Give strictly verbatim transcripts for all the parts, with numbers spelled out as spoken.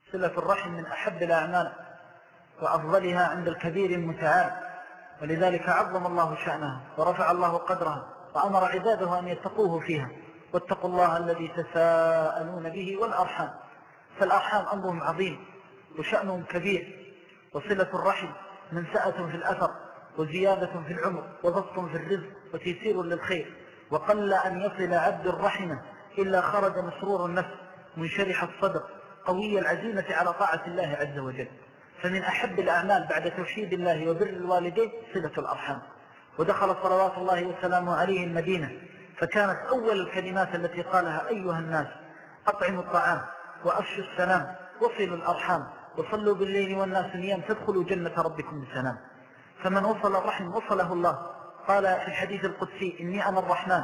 صلة الرحم من أحب الأعمال وأفضلها عند الكبير المتعال، ولذلك عظم الله شأنها ورفع الله قدرها وأمر عباده أن يتقوه فيها، واتقوا الله الذي تساءلون به والأرحام. فالأرحام أمرهم عظيم وشأنهم كبير، وصلة الرحم منسأة في الأثر وزيادة في العمر وضبط في الرزق وتيسير للخير. وقل أن يصل عبد الرحمة إلا خرج مسرور النفس منشرح الصدر قوي العزيمة على طاعة الله عز وجل. فمن أحب الأعمال بعد توحيد الله وبر الوالدين صلة الأرحام. ودخل صلوات الله وسلامه عليه المدينة، فكانت أول الكلمات التي قالها: أيها الناس أطعموا الطعام وأفشوا السلام وصلوا الأرحام وصلوا بالليل والناس نيام تدخلوا جنة ربكم بسلام. فمن وصل الرحم وصله الله. قال في الحديث القدسي: إني أنا الرحمن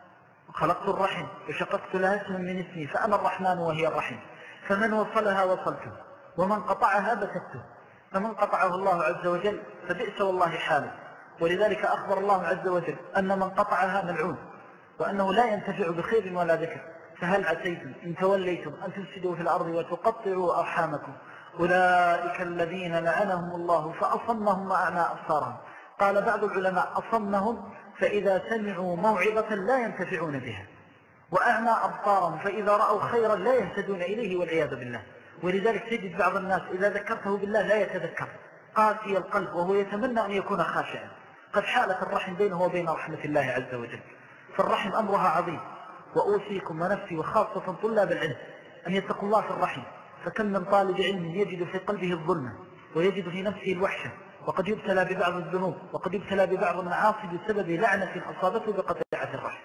خلقت الرحم وشققت لها اسما من اسمي فأنا الرحمن وهي الرحم. فمن وصلها وصلته ومن قطعها بكته. فمن قطعه الله عز وجل فبئس والله حاله. ولذلك أخبر الله عز وجل أن من قطعها ملعون وأنه لا ينتفع بخير ولا ذكر. فهل عسيتم إن توليتم أن تفسدوا في الأرض وتقطعوا أرحامكم أولئك الذين لعنهم الله فأصمهم وأعمى أبصارهم. قال بعض العلماء: أصمهم فإذا سمعوا موعظة لا ينتفعون بها، وأعمى أبصارهم فإذا رأوا خيرا لا يهتدون إليه والعياذ بالله. ولذلك تجد بعض الناس إذا ذكرته بالله لا يتذكر، قاسي القلب وهو يتمنى أن يكون خاشعا. قد حالت الرحم بينه وبين رحمة الله عز وجل. فالرحم أمرها عظيم. وأوصيكم ونفسي وخاصة طلاب العلم أن يتقوا الله في الرحم. فكم من طالب علم يجد في قلبه الظلمة ويجد في نفسه الوحشة، وقد يبتلى ببعض الذنوب وقد يبتلى ببعض المعاصي بسبب لعنة أصابته بقطيعة الرحم.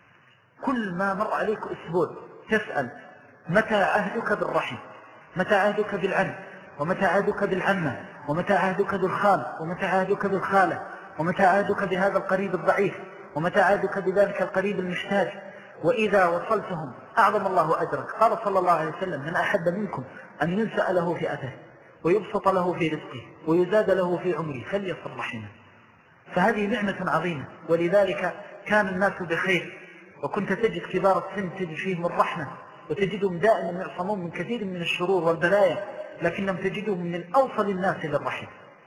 كل ما مر عليك أسبوع تسأل: متى عهدك بالرحم؟ متى عهدك بالعم؟ ومتى عهدك بالعمة؟ ومتى عهدك بالخال؟ ومتى عهدك بالخالة؟ ومتى عهدك بهذا القريب الضعيف؟ ومتى عهدك بذلك القريب المحتاج؟ وإذا وصلتهم أعظم الله أجرك. قال صلى الله عليه وسلم: من أحب منكم أن ينسأ له في أثره ويبسط له في رزقه ويزاد له في عمره فليصل رحمه. فهذه نعمة عظيمة. ولذلك كان الناس بخير، وكنت تجد كبار السن تجد فيهم الرحمة، وتجدهم دائما يعصمون من كثير من الشرور والبلايا، لكنهم تجدهم من أوصل الناس للرحم.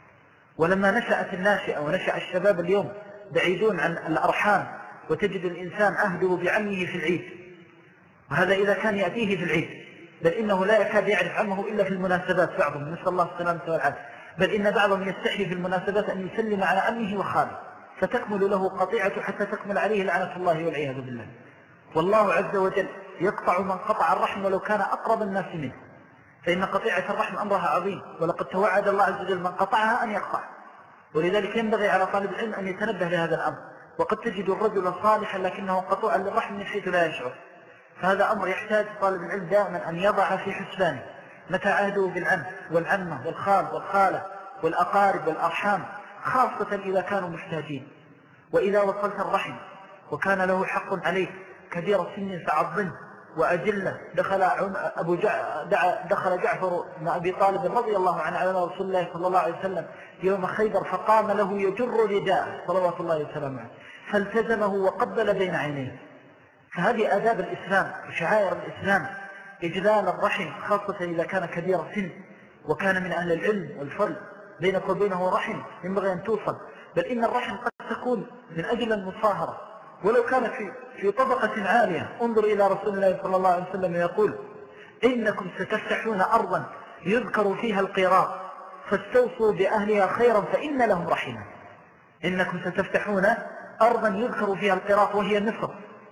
ولما نشأت الناشئة ونشأ الشباب اليوم بعيدون عن الأرحام، وتجد الإنسان أهده بعمه في العيد، وهذا إذا كان يأتيه في العيد، بل إنه لا يكاد يعرف عمه إلا في المناسبات. بعضهم نسأل الله السلامة والعافية، بل إن بعضهم يستحي في المناسبات أن يسلم على عمه وخاله، فتكمل له قطيعة حتى تكمل عليه لعنة الله والعياذ بالله. والله عز وجل يقطع من قطع الرحم ولو كان أقرب الناس منه، فإن قطيعة الرحم أمرها عظيم، ولقد توعد الله عز وجل من قطعها أن يقطع. ولذلك ينبغي على طالب العلم أن يتنبه لهذا الأمر. وقد تجد الرجل صالحا لكنه قطوعا للرحم من حيث لا يشعر. فهذا أمر يحتاج طالب العلم دائما أن يضع في حسبانه متى عهده بالعم والعمة والخال والخالة والأقارب والأرحام، خاصة إذا كانوا محتاجين. وإذا وصلت الرحم وكان له حق عليك كبير السن فعظمه وأجله. دخل أبو جع... دخل جعفر بن أبي طالب رضي الله عنه على رسول الله صلى الله عليه وسلم يوم خيبر، فقام له يجر رداءه صلوات الله وسلامه عليه، فالتزمه وقبل بين عينيه. فهذه آداب الإسلام وشعائر الإسلام، إجلال الرحم، خاصة إذا كان كبير السن وكان من أهل العلم والفضل. بينك وبينه رحم ينبغي أن توصل، بل إن الرحم قد تكون من أجل المصاهرة ولو كانت في, في طبقة عالية. انظر إلى رسول الله صلى الله عليه وسلم يقول: إنكم ستفتحون أرضا يذكر فيها القيراط فاستوصوا بأهلها خيرا فإن لهم رحما. إنكم ستفتحون أرضا يذكر فيها القيراط وهي مصر،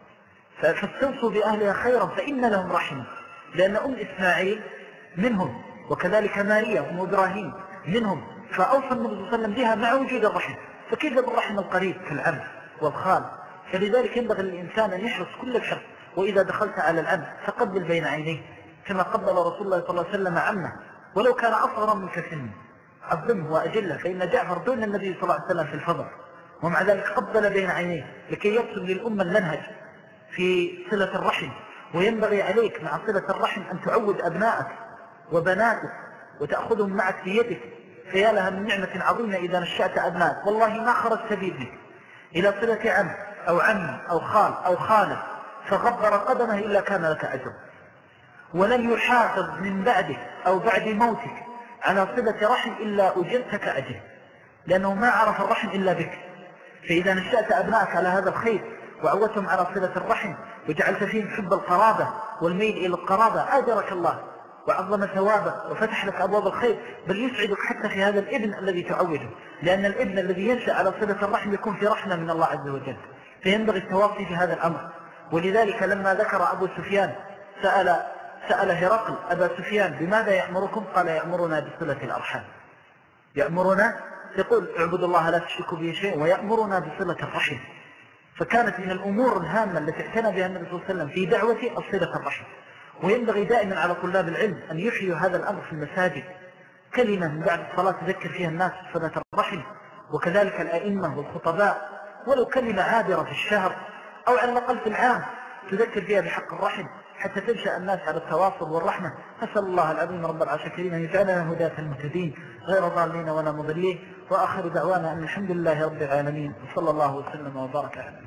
فاستوصوا بأهلها خيرا فإن لهم رحما. لأن أم إسماعيل منهم، وكذلك ماريا وأم إبراهيم منهم، فأوصى النبي صلى الله عليه وسلم بها مع وجود الرحم. فكيف بالرحم القريب كالعم والخال؟ فلذلك ينبغي للإنسان أن يحرص كل الحرص. وإذا دخلت على العم فقبل بين عينيه كما قبل رسول الله صلى الله عليه وسلم عمه ولو كان أصغر منك سنا، عظمه وأجله. فإن جعفر دون النبي صلى الله عليه وسلم في الفضل، ومع ذلك قبل بين عينيه لكي يرسل للأمة المنهج في صلة الرحم. وينبغي عليك مع صلة الرحم أن تعود أبنائك وبناتك وتأخذهم معك في يدك، فيا لها من نعمة عظيمة إذا نشأت أبنائك. والله ما خرجت بابنك إلى صلة عم أو عم أو خال أو خالة فغبر قدمه إلا كان لك أجر. ولن يحافظ من بعدك أو بعد موتك على صلة رحم إلا أجرتك أجر، لأنه ما عرف الرحم إلا بك. فإذا نشأت أبنائك على هذا الخير وعودتهم على صلة الرحم وجعلت فيهم حب القرابة والميل إلى القرابة، أجرك الله وعظم ثوابه وفتح لك أبواب الخير، بل يسعدك حتى في هذا الابن الذي تعوده، لأن الابن الذي ينشأ على صلة الرحم يكون في رحمة من الله عز وجل، فينبغي التواصي في هذا الأمر. ولذلك لما ذكر أبو سفيان سأل سأل هرقل أبا سفيان بماذا يأمركم؟ قال يأمرنا بصلة الأرحام. يأمرنا، يقول اعبدوا الله لا تشركوا به شيء، ويأمرنا بصلة الرحم. فكانت من الأمور الهامة التي اعتنى بها النبي صلى الله عليه وسلم في دعوته صلة الرحم. وينبغي دائما على طلاب العلم أن يحيوا هذا الأمر في المساجد، كلمة من بعد الصلاة تذكر فيها الناس بصلة الرحم، وكذلك الأئمة والخطباء، ولو كلمة عابرة في الشهر أو على الأقل في العام تذكر فيها بحق الرحم، حتى تنشأ الناس على التواصل والرحمة. أسأل الله العظيم رب العرش الكريم أن يجعلنا هداة المهتدين غير ضالين ولا مضلين، وآخر دعوانا أن الحمد لله رب العالمين، وصلى الله وسلم وبارك على.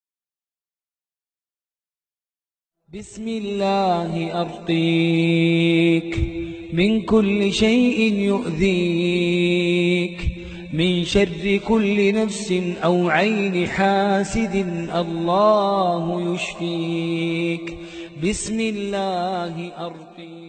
بسم الله أرقيك من كل شيء يؤذيك، من شر كل نفس أو عين حاسد الله يشفيك. بسم الله أرقيك.